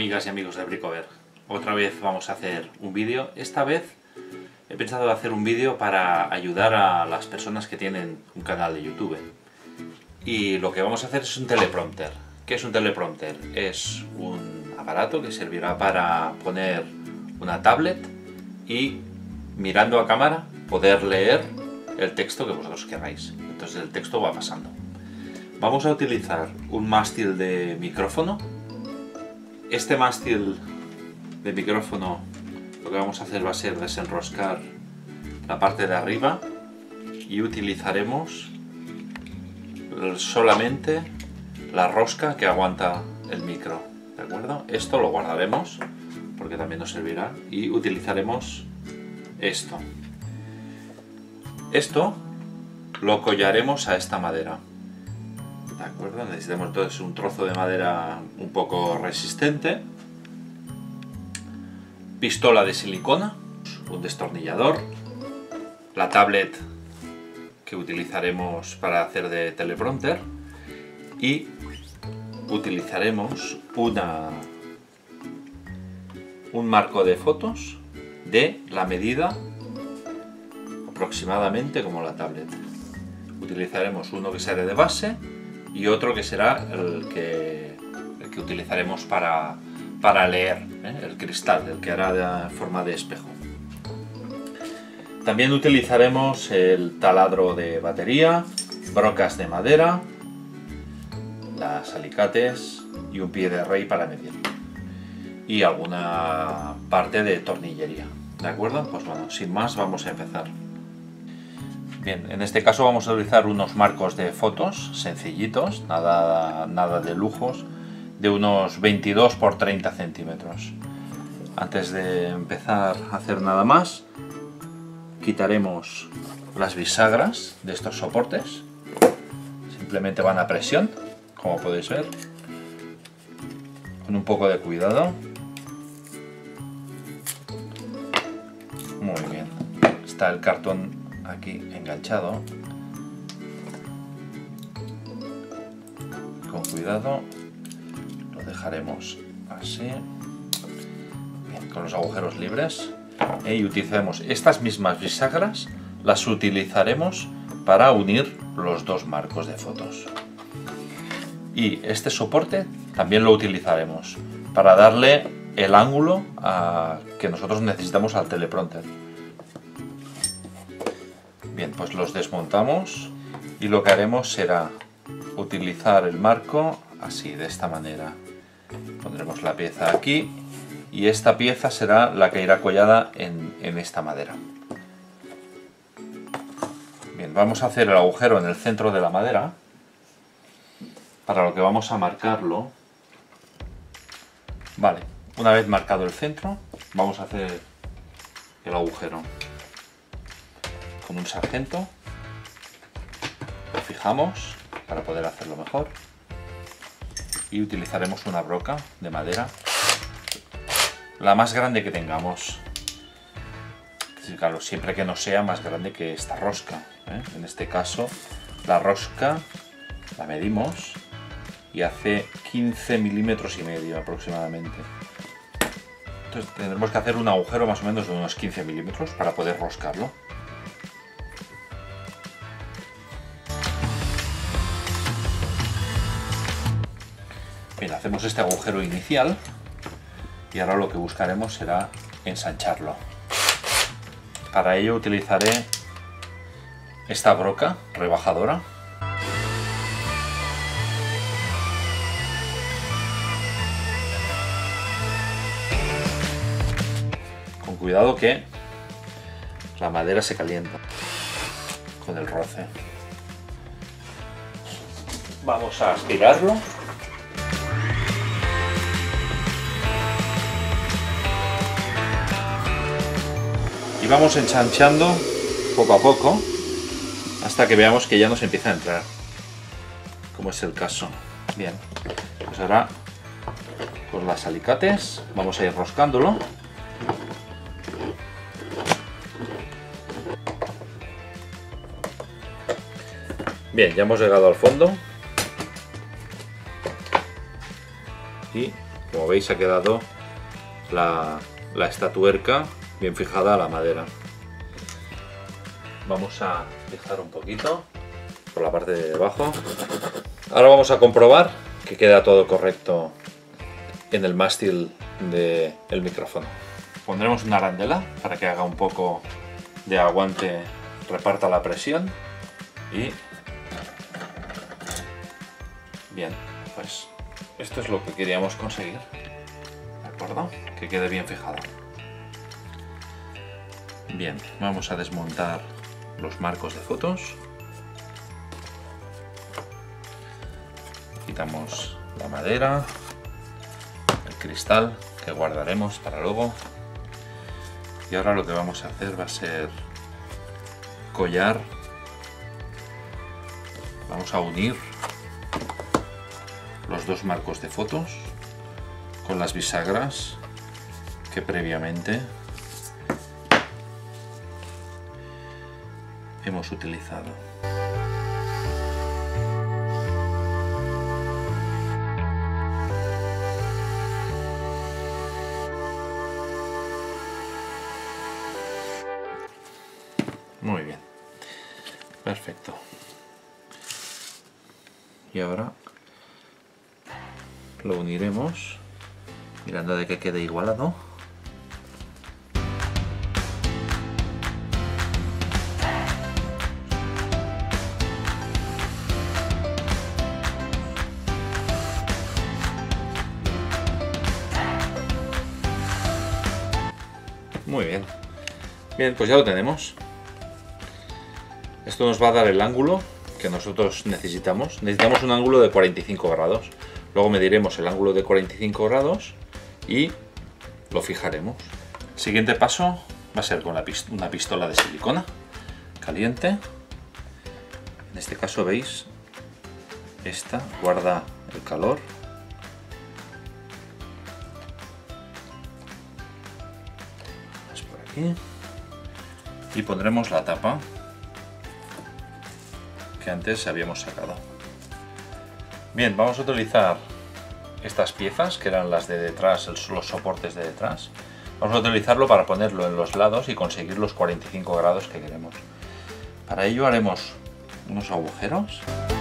amigas y amigos de Bricover, otra vez vamos a hacer un vídeo. Esta vez he pensado hacer un vídeo para ayudar a las personas que tienen un canal de YouTube. Y lo que vamos a hacer es un teleprompter. ¿Qué es un teleprompter? Es un aparato que servirá para poner una tablet y, mirando a cámara, poder leer el texto que vosotros queráis. Entonces el texto va pasando. Vamos a utilizar un mástil de micrófono. Este mástil de micrófono, lo que vamos a hacer va a ser desenroscar la parte de arriba y utilizaremos solamente la rosca que aguanta el micro, ¿de acuerdo? Esto lo guardaremos porque también nos servirá y utilizaremos esto. Esto lo collaremos a esta madera, ¿de acuerdo? Necesitamos entonces un trozo de madera un poco resistente, pistola de silicona, un destornillador, la tablet que utilizaremos para hacer de teleprompter y utilizaremos un marco de fotos de la medida aproximadamente como la tablet. Utilizaremos uno que será de base y otro que será el que utilizaremos para leer, el cristal, el que hará de forma de espejo. También utilizaremos el taladro de batería, brocas de madera, las alicates y un pie de rey para medir. Y alguna parte de tornillería, ¿de acuerdo? Pues bueno, sin más vamos a empezar. Bien, en este caso vamos a utilizar unos marcos de fotos sencillitos, nada de lujos, de unos 22 por 30 centímetros. Antes de empezar a hacer nada más, quitaremos las bisagras de estos soportes. Simplemente van a presión, como podéis ver, con un poco de cuidado. Muy bien, está el cartón aquí enganchado. Con cuidado lo dejaremos así, bien, con los agujeros libres, y utilizaremos estas mismas bisagras, las utilizaremos para unir los dos marcos de fotos. Y este soporte también lo utilizaremos para darle el ángulo que nosotros necesitamos al teleprompter. Bien, pues los desmontamos y lo que haremos será utilizar el marco así, de esta manera. Pondremos la pieza aquí y esta pieza será la que irá collada en esta madera. Bien, vamos a hacer el agujero en el centro de la madera, para lo que vamos a marcarlo. Vale, una vez marcado el centro, vamos a hacer el agujero con un sargento. Lo fijamos para poder hacerlo mejor y utilizaremos una broca de madera, la más grande que tengamos. Sí, claro, siempre que no sea más grande que esta rosca, ¿eh? En este caso la rosca la medimos y hace 15 milímetros y medio aproximadamente. Entonces tendremos que hacer un agujero más o menos de unos 15 milímetros para poder roscarlo. Bien, hacemos este agujero inicial y ahora lo que buscaremos será ensancharlo. Para ello utilizaré esta broca rebajadora. Con cuidado que la madera se calienta con el roce. Vamos a aspirarlo. Y vamos ensanchando poco a poco hasta que veamos que ya nos empieza a entrar, como es el caso. Bien, pues ahora con las alicates vamos a ir roscándolo. Bien, ya hemos llegado al fondo y, como como veis ha quedado esta tuerca bien fijada a la madera. Vamos a fijar un poquito por la parte de debajo. Ahora vamos a comprobar que queda todo correcto en el mástil del micrófono. Pondremos una arandela para que haga un poco de aguante, reparta la presión y bien, pues esto es lo que queríamos conseguir, ¿de acuerdo? Que quede bien fijado. Bien, vamos a desmontar los marcos de fotos. Quitamos la madera, el cristal que guardaremos para luego. Y ahora lo que vamos a hacer va a ser collar. Vamos a unir los dos marcos de fotos con las bisagras que previamente hemos utilizado. Muy bien, perfecto. Y ahora lo uniremos mirando de que quede igualado. Muy bien. Bien, pues ya lo tenemos. Esto nos va a dar el ángulo que nosotros necesitamos. Necesitamos un ángulo de 45 grados. Luego mediremos el ángulo de 45 grados y lo fijaremos. El siguiente paso va a ser con una pistola de silicona caliente. En este caso veis, esta guarda el calor. Es por aquí. Y pondremos la tapa que antes habíamos sacado. Bien, vamos a utilizar estas piezas que eran las de detrás, los soportes de detrás. Vamos a utilizarlo para ponerlo en los lados y conseguir los 45 grados que queremos. Para ello haremos unos agujeros.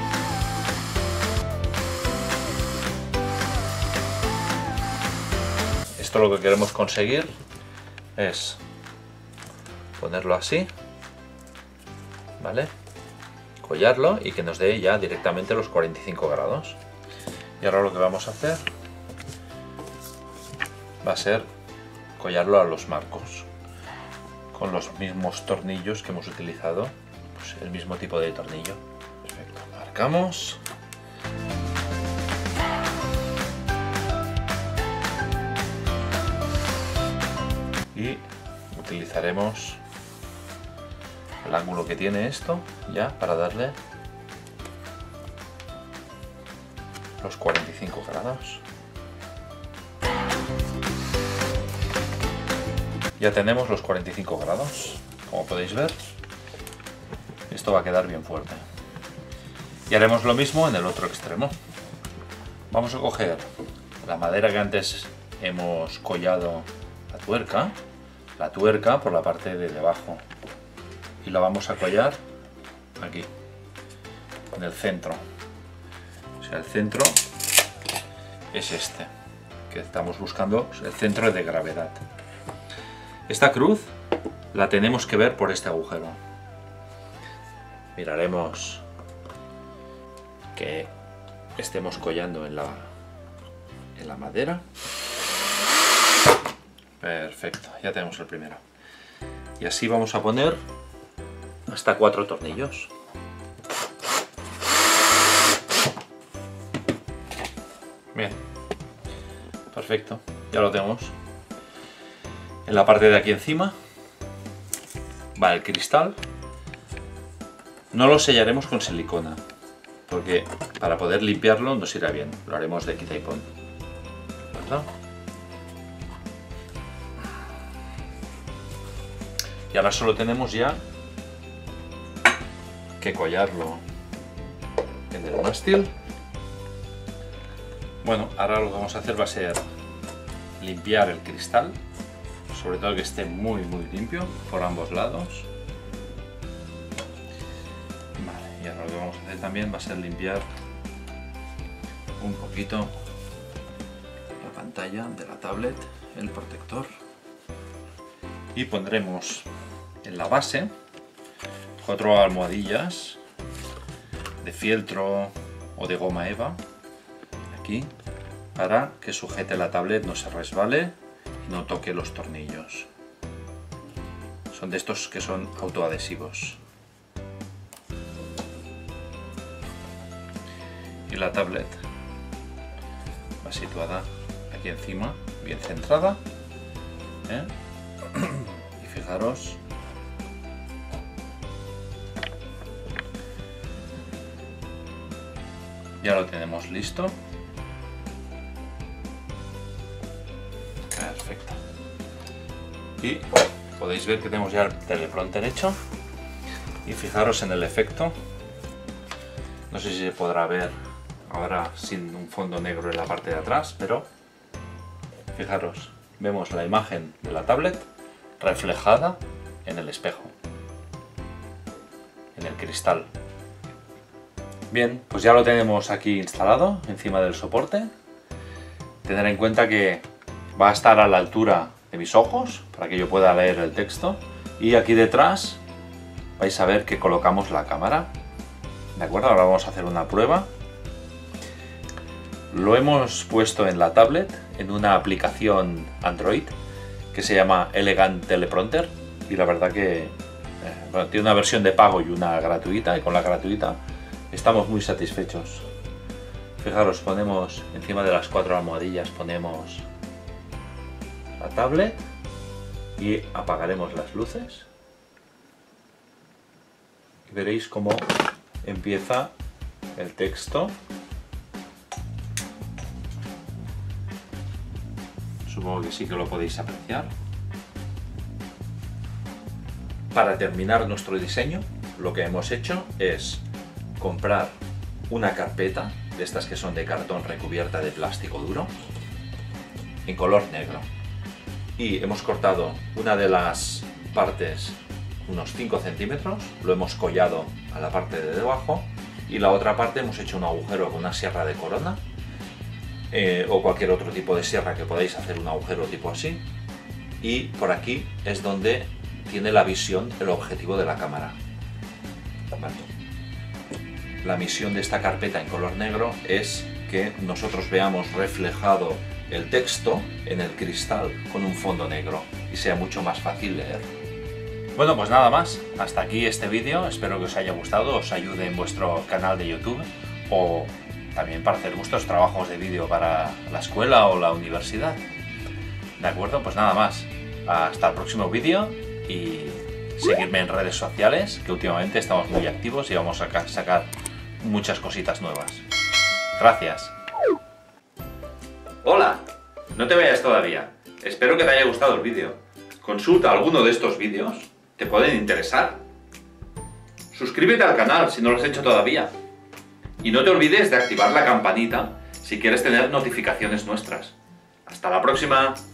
Esto lo que queremos conseguir es ponerlo así, ¿vale? Collarlo y que nos dé ya directamente los 45 grados. Y ahora lo que vamos a hacer va a ser collarlo a los marcos con los mismos tornillos que hemos utilizado, pues el mismo tipo de tornillo. Perfecto, marcamos. Y utilizaremos el ángulo que tiene esto ya para darle los 45 grados. Ya tenemos los 45 grados, como podéis ver. Esto va a quedar bien fuerte. Y haremos lo mismo en el otro extremo. Vamos a coger la madera que antes hemos collado la tuerca por la parte de debajo, y la vamos a collar aquí, en el centro. O sea, el centro es este, que estamos buscando, el centro de gravedad. Esta cruz la tenemos que ver por este agujero. Miraremos que estemos collando en la madera. Perfecto, ya tenemos el primero. Y así vamos a poner hasta 4 tornillos. Bien, perfecto, ya lo tenemos. En la parte de aquí encima va el cristal. No lo sellaremos con silicona, porque para poder limpiarlo nos irá bien. Lo haremos de quita y pon, ¿verdad? Y ahora solo tenemos ya que collarlo en el mástil. Bueno, ahora lo que vamos a hacer va a ser limpiar el cristal, sobre todo que esté muy limpio por ambos lados. Vale, y ahora lo que vamos a hacer también va a ser limpiar un poquito la pantalla de la tablet, el protector, y pondremos en la base 4 almohadillas de fieltro o de goma eva aquí, para que sujete la tablet, no se resbale y no toque los tornillos. Son de estos que son autoadhesivos. Y la tablet va situada aquí encima, bien centrada, ¿eh? Y fijaros, ya lo tenemos listo. Perfecto. Y podéis ver que tenemos ya el teleprompter hecho. Y fijaros en el efecto. No sé si se podrá ver ahora sin un fondo negro en la parte de atrás, pero fijaros, vemos la imagen de la tablet reflejada en el espejo, en el cristal. Bien, pues ya lo tenemos aquí instalado encima del soporte. Tener en cuenta que va a estar a la altura de mis ojos para que yo pueda leer el texto, y aquí detrás vais a ver que colocamos la cámara. ¿De acuerdo? Ahora vamos a hacer una prueba. Lo hemos puesto en la tablet en una aplicación Android que se llama Elegant Teleprompter, y la verdad que bueno, tiene una versión de pago y una gratuita, y con la gratuita estamos muy satisfechos. Fijaros, ponemos encima de las 4 almohadillas, ponemos la tablet y apagaremos las luces y veréis cómo empieza el texto. Supongo que sí que lo podéis apreciar. Para terminar nuestro diseño, lo que hemos hecho es comprar una carpeta de estas que son de cartón recubierta de plástico duro en color negro, y hemos cortado una de las partes unos 5 centímetros, lo hemos collado a la parte de debajo, y la otra parte hemos hecho un agujero con una sierra de corona o cualquier otro tipo de sierra que podáis hacer un agujero tipo así, y por aquí es donde tiene la visión el objetivo de la cámara. Vale. La misión de esta carpeta en color negro es que nosotros veamos reflejado el texto en el cristal con un fondo negro y sea mucho más fácil leer. Bueno, pues nada más, hasta aquí este vídeo, espero que os haya gustado, os ayude en vuestro canal de YouTube o también para hacer vuestros trabajos de vídeo para la escuela o la universidad. De acuerdo, pues nada más, hasta el próximo vídeo y seguidme en redes sociales, que últimamente estamos muy activos y vamos a sacar muchas cositas nuevas. Gracias. Hola, no te vayas todavía. Espero que te haya gustado el vídeo. Consulta alguno de estos vídeos, te pueden interesar. Suscríbete al canal si no lo has hecho todavía. Y no te olvides de activar la campanita si quieres tener notificaciones nuestras. ¡Hasta la próxima!